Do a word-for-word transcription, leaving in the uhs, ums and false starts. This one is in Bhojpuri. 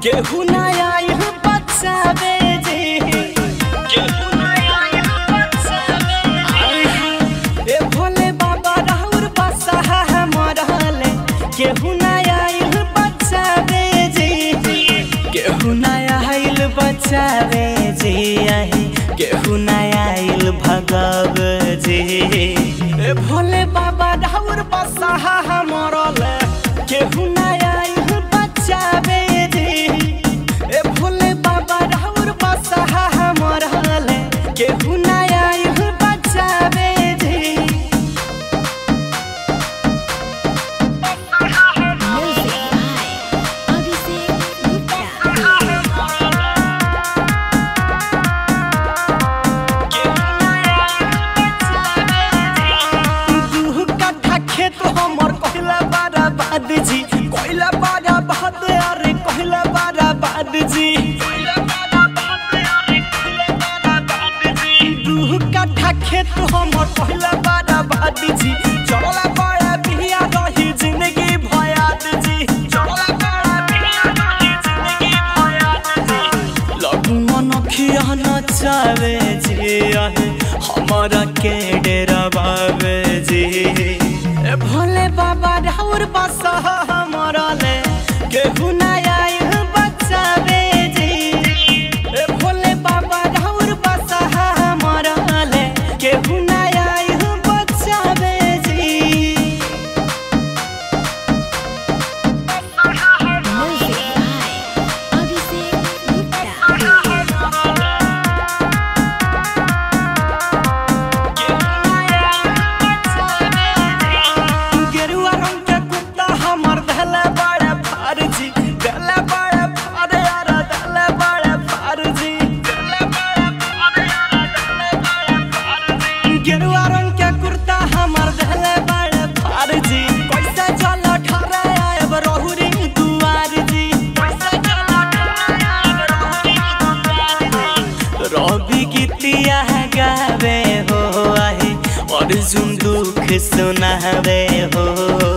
केहू ना आइल बचावे जी केहू ना आइल बचावे ए भोले बाबा राउर बसहा मरले केहू ना आइल बचावे जी केहू ना आइल बचावे जी आई केहू ना आइल भगाव जी ए भोले बाबा राउर बसहा मरले केहू ना आइल बचावे जी ए भोले बाबा राउर बसहा मरले केहू ना आइल बचावे जी जी कोइला बारा बाद अरे कोइला बारा बाद जी दू कट्ठा खेत हमर कोइला बारा बाद जी चला बड़ा बिया रही जिंदगी भयाद जी चला बड़ा बिया रही जिंदगी भयाद जी लगू मन खिया नचावे जी हमारा के डेरा बावे जी ए भोले बाबा राउर बसहा मरले केहू ना आइल बचावे जी ए भोले बाबा राउर बसहा मरले केहू ना आइल बचावे जी गेरुआ रंग के कुर्ता हमर धले बड़े फार जी कैसे चल ठरे आब रहुरी दुआर जी कैसे चल ठरे आब रहुरी दुआर जी रवि गीतिया गावे हो आहे अर्जुन दुख सुनावे हो।